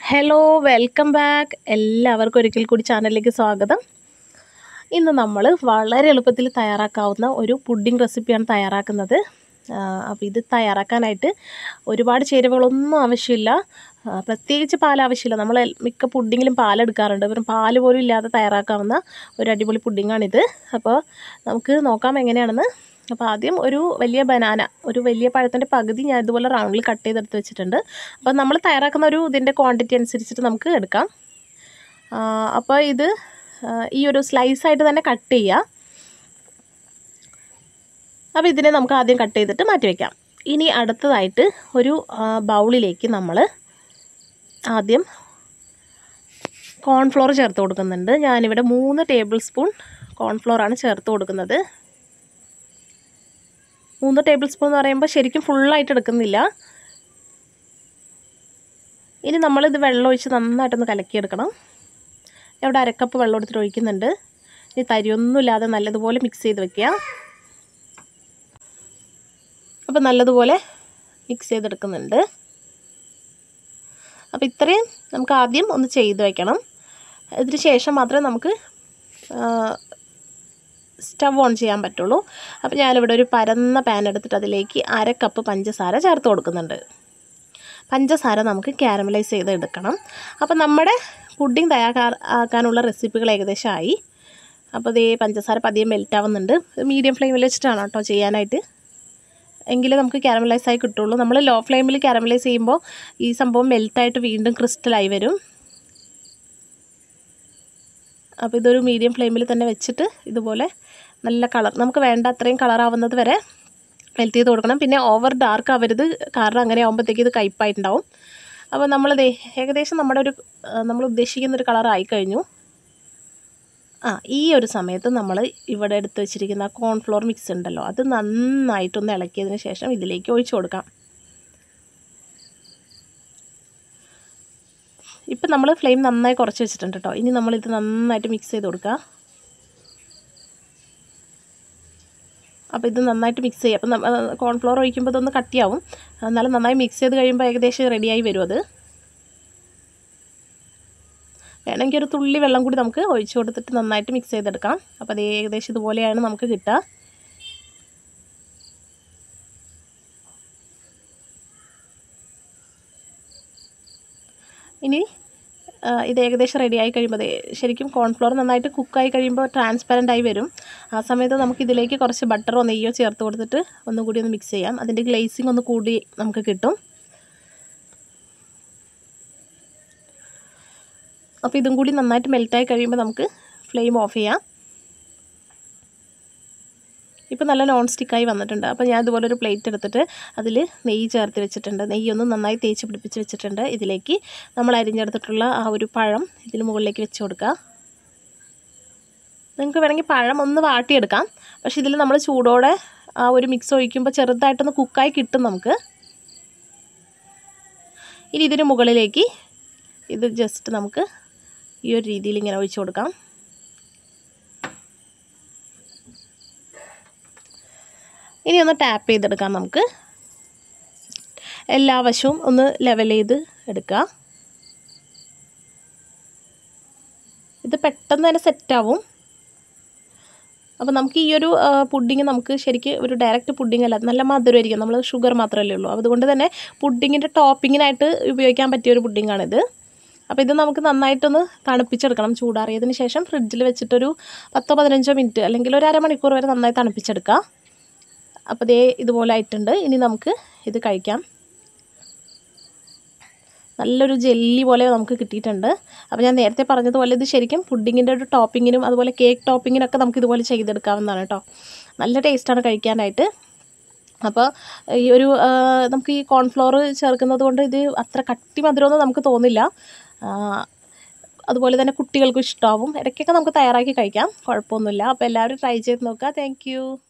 Hello welcome back. എല്ലാവർക്കും ഒരിക്കൽ കൂടി ചാനലിലേക്ക് സ്വാഗതം. ഇന്ന് നമ്മൾ വളരെ എളുപ്പത്തിൽ തയ്യാറാക്കാവുന്ന ഒരു പുഡിംഗ് റെസിപ്പിയാണ് തയ്യാറാക്കുന്നത്. അപ്പോൾ ഇത് തയ്യാറാക്കാനായിട്ട് ഒരുപാട് ചേരുവകളൊന്നും ആവശ്യമില്ല. പ്രത്യേകിച്ച് പാൽ ആവശ്യമില്ല. നമ്മൾ മിക്ക പുഡിങ്ങിലും പാലെടുക്കാറുണ്ട്. വെറും പാൽ പോലും ഇല്ലാതെ തയ്യാറാക്കാവുന്ന ഒരു അടിപൊളി പുഡിങ്ങാണിത്. അപ്പോൾ നമുക്ക് നോക്കാം എങ്ങനെയാണെന്ന്. അപ്പോൾ ആദ്യം ഒരു വലിയ പഴത്തിൻ്റെ പകുതി ഞാൻ ഇതുപോലെ റൗണ്ടിൽ കട്ട് ചെയ്തെടുത്ത് വെച്ചിട്ടുണ്ട്. അപ്പോൾ നമ്മൾ തയ്യാറാക്കുന്ന ഇതിൻ്റെ ക്വാണ്ടിറ്റി അനുസരിച്ചിട്ട് നമുക്ക് എടുക്കാം. അപ്പോൾ ഇത് ഈ ഒരു സ്ലൈസായിട്ട് തന്നെ കട്ട് ചെയ്യുക. അപ്പോൾ ഇതിനെ നമുക്ക് ആദ്യം കട്ട് ചെയ്തിട്ട് മാറ്റി വയ്ക്കാം. ഇനി അടുത്തതായിട്ട് ഒരു ബൗളിലേക്ക് നമ്മൾ ആദ്യം കോൺഫ്ലോർ ചേർത്ത് കൊടുക്കുന്നുണ്ട്. ഞാനിവിടെ 3 ടേബിൾ സ്പൂൺ കോൺഫ്ലോറാണ് ചേർത്ത് കൊടുക്കുന്നത്. 3 ടേബിൾ സ്പൂൺ എന്ന് പറയുമ്പോൾ ശരിക്കും ഫുള്ളായിട്ട് എടുക്കുന്നില്ല. ഇനി നമ്മളിത് വെള്ളം ഒഴിച്ച് നന്നായിട്ടൊന്ന് കലക്കിയെടുക്കണം. ഇവിടെ 1/2 കപ്പ് വെള്ളം എടുത്തിട്ട് ഒഴിക്കുന്നുണ്ട്. ഇനി തരിയൊന്നുമില്ലാതെ നല്ലതുപോലെ മിക്സ് ചെയ്ത് വെക്കുക. അപ്പോൾ നല്ലതുപോലെ മിക്സ് ചെയ്തെടുക്കുന്നുണ്ട്. അപ്പോൾ ഇത്രയും നമുക്ക് ആദ്യം ഒന്ന് ചെയ്ത് വയ്ക്കണം. ഇതിന് ശേഷം മാത്രമേ നമുക്ക് സ്റ്റവ് ഓൺ ചെയ്യാൻ പറ്റുള്ളൂ. അപ്പോൾ ഞാനിവിടെ ഒരു പരന്ന പാൻ എടുത്തിട്ട് അതിലേക്ക് 1/2 കപ്പ് പഞ്ചസാര ചേർത്ത് കൊടുക്കുന്നുണ്ട്. പഞ്ചസാര നമുക്ക് കാരമലൈസ് ചെയ്ത് എടുക്കണം. അപ്പോൾ നമ്മുടെ പുഡിംഗ് തയ്യാറാക്കാനുള്ള റെസിപ്പികൾ ഏകദേശം ആയി. അപ്പോൾ ഇതേ പഞ്ചസാര പതിയെ മെൽറ്റ് ആവുന്നുണ്ട്. മീഡിയം ഫ്ലെയിമിൽ വെച്ചിട്ടാണ് കേട്ടോ ചെയ്യാനായിട്ട്, എങ്കിലേ നമുക്ക് കാരമലൈസ് ആയി കിട്ടുള്ളൂ. നമ്മൾ ലോ ഫ്ലെയിമിൽ കാരമലൈസ് ചെയ്യുമ്പോൾ ഈ സംഭവം മെൽറ്റായിട്ട് വീണ്ടും ക്രിസ്റ്റലായി വരും. അപ്പോൾ ഇതൊരു മീഡിയം ഫ്ലെയിമിൽ തന്നെ വെച്ചിട്ട് ഇതുപോലെ നല്ല കളർ, നമുക്ക് വേണ്ട അത്രയും കളറാവുന്നത് വരെ മെൽറ്റ് ചെയ്ത് കൊടുക്കണം. പിന്നെ ഓവർ ഡാർക്ക് ആവരുത്, കാരണം അങ്ങനെ ആകുമ്പോഴത്തേക്ക് ഇത് കയ്പ്പായിട്ടുണ്ടാവും. അപ്പോൾ നമ്മളിത് ഏകദേശം നമ്മൾ ഉദ്ദേശിക്കുന്നൊരു കളറായി കഴിഞ്ഞു. ഈ ഒരു സമയത്ത് നമ്മൾ ഇവിടെ എടുത്ത് വെച്ചിരിക്കുന്ന കോൺഫ്ലോർ മിക്സ് ഉണ്ടല്ലോ, അത് നന്നായിട്ടൊന്ന് ഇളക്കിയതിന് ശേഷം ഇതിലേക്ക് ഒഴിച്ചു കൊടുക്കാം. ഇപ്പം നമ്മൾ ഫ്ലെയിം നന്നായി കുറച്ച് വെച്ചിട്ടുണ്ട് കേട്ടോ. ഇനി നമ്മളിത് നന്നായിട്ട് മിക്സ് ചെയ്ത് കൊടുക്കുക. അപ്പോൾ ഇത് നന്നായിട്ട് മിക്സ് ചെയ്യുക. അപ്പം കോൺഫ്ലോർ ഒഴിക്കുമ്പോൾ ഇതൊന്ന് കട്ടിയാവും. എന്നാലും നന്നായി മിക്സ് ചെയ്ത് കഴിയുമ്പോൾ ഏകദേശം റെഡിയായി വരും അത്. വേണമെങ്കിൽ ഒരു തുള്ളി വെള്ളം കൂടി നമുക്ക് ഒഴിച്ചു കൊടുത്തിട്ട് നന്നായിട്ട് മിക്സ് ചെയ്തെടുക്കാം. അപ്പോൾ അത് ഏകദേശം ഇതുപോലെയാണ് നമുക്ക് കിട്ടുക. ഇനി ഇത് ഏകദേശം റെഡിയായി കഴിയുമ്പോൾ ശരിക്കും കോൺഫ്ലോർ നന്നായിട്ട് കുക്കായി കഴിയുമ്പോൾ ട്രാൻസ്പെറൻ്റ് ആയി വരും. ആ സമയത്ത് നമുക്ക് ഇതിലേക്ക് കുറച്ച് ബട്ടറോ നെയ്യോ ചേർത്ത് കൊടുത്തിട്ട് ഒന്നുകൂടി ഒന്ന് മിക്സ് ചെയ്യാം. അതിൻ്റെ ഗ്ലേസിങ് ഒന്ന് കൂടി നമുക്ക് കിട്ടും. അപ്പോൾ ഇതും കൂടി നന്നായിട്ട് മെൽറ്റായി കഴിയുമ്പോൾ നമുക്ക് ഫ്ലെയിം ഓഫ് ചെയ്യാം. ഇപ്പോൾ നല്ല നോൺ സ്റ്റിക്കായി വന്നിട്ടുണ്ട്. അപ്പോൾ ഞാൻ ഇതുപോലെ ഒരു പ്ലേറ്റ് എടുത്തിട്ട് അതിൽ നെയ്യ് ചേർത്ത് വെച്ചിട്ടുണ്ട്. നെയ്യൊന്ന് നന്നായി തേച്ച് പിടിപ്പിച്ച് വെച്ചിട്ടുണ്ട്. ഇതിലേക്ക് നമ്മൾ അരിഞ്ഞെടുത്തിട്ടുള്ള ആ ഒരു പഴം ഇതിന് മുകളിലേക്ക് വെച്ച് കൊടുക്കുക. നിങ്ങൾക്ക് വേണമെങ്കിൽ പഴം ഒന്ന് വാട്ടിയെടുക്കാം. പക്ഷേ ഇതിൽ നമ്മൾ ചൂടോടെ ആ ഒരു മിക്സ് ഒഴിക്കുമ്പോൾ ചെറുതായിട്ടൊന്ന് കുക്കായി കിട്ടും നമുക്ക്. ഇനി ഇതിന് മുകളിലേക്ക് ഇത് ജസ്റ്റ് നമുക്ക് ഈ ഒരു രീതിയിൽ ഇങ്ങനെ ഒഴിച്ചു കൊടുക്കാം. ഇനി ഒന്ന് ടാപ്പ് ചെയ്തെടുക്കാം. നമുക്ക് എല്ലാ വശവും ഒന്ന് ലെവൽ ചെയ്ത് എടുക്കുക. ഇത് പെട്ടെന്ന് തന്നെ സെറ്റാവും. അപ്പോൾ നമുക്ക് ഈ ഒരു പുഡിങ് നമുക്ക് ശരിക്കും ഒരു ഡയറക്റ്റ് പുഡിങ് അല്ല, നല്ല മധുരമായിരിക്കും. നമ്മൾ ഷുഗർ മാത്രമല്ലേ ഉള്ളൂ. അതുകൊണ്ട് തന്നെ പുഡിങ്ങിൻ്റെ ടോപ്പിങ്ങിനായിട്ട് ഉപയോഗിക്കാൻ പറ്റിയ ഒരു പുഡിങ്ങാണിത്. അപ്പോൾ ഇത് നമുക്ക് നന്നായിട്ടൊന്ന് തണുപ്പിച്ചെടുക്കണം. ചൂടാറിയതിന് ശേഷം ഫ്രിഡ്ജിൽ വെച്ചിട്ടൊരു 10-15 മിനിറ്റ് അല്ലെങ്കിൽ ഒരു അരമണിക്കൂർ വരെ നന്നായി തണുപ്പിച്ചെടുക്കുക. അപ്പോൾ ഇതുപോലെ ആയിട്ടുണ്ട്. ഇനി നമുക്ക് ഇത് കഴിക്കാം. നല്ലൊരു ജെല്ലി പോലെ നമുക്ക് കിട്ടിയിട്ടുണ്ട്. അപ്പോൾ ഞാൻ നേരത്തെ പറഞ്ഞതുപോലെ ഇത് ശരിക്കും പുഡിങ്ങിൻ്റെ ഒരു ടോപ്പിങ്ങിനും അതുപോലെ കേക്ക് ടോപ്പിങ്ങിനൊക്കെ നമുക്ക് ഇതുപോലെ ചെയ്തെടുക്കാവുന്നതാണ് കേട്ടോ. നല്ല ടേസ്റ്റാണ് കഴിക്കാനായിട്ട്. അപ്പോൾ നമുക്ക് ഈ കോൺഫ്ലോർ ചേർക്കുന്നത് കൊണ്ട് ഇത് അത്ര കട്ടി മധുരമൊന്നും നമുക്ക് തോന്നില്ല. അതുപോലെ തന്നെ കുട്ടികൾക്കും ഇഷ്ടമാവും. ഇടയ്ക്കൊക്കെ നമുക്ക് തയ്യാറാക്കി കഴിക്കാം, കുഴപ്പമൊന്നുമില്ല. അപ്പോൾ എല്ലാവരും ട്രൈ ചെയ്ത് നോക്കുക. താങ്ക്